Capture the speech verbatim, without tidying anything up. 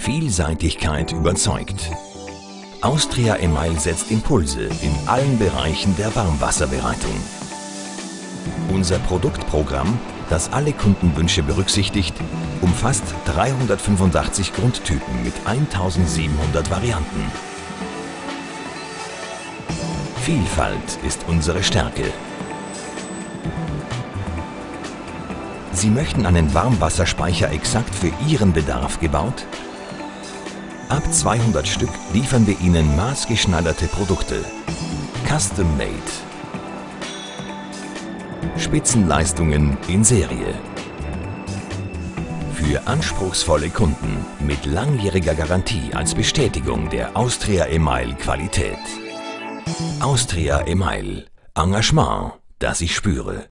Vielseitigkeit überzeugt. Austria Email setzt Impulse in allen Bereichen der Warmwasserbereitung. Unser Produktprogramm, das alle Kundenwünsche berücksichtigt, umfasst dreihundertfünfundachtzig Grundtypen mit eintausendsiebenhundert Varianten. Vielfalt ist unsere Stärke. Sie möchten einen Warmwasserspeicher exakt für Ihren Bedarf gebaut? Ab zweihundert Stück liefern wir Ihnen maßgeschneiderte Produkte. Custom Made. Spitzenleistungen in Serie. Für anspruchsvolle Kunden mit langjähriger Garantie als Bestätigung der Austria Email Qualität. Austria Email. Engagement, das ich spüre.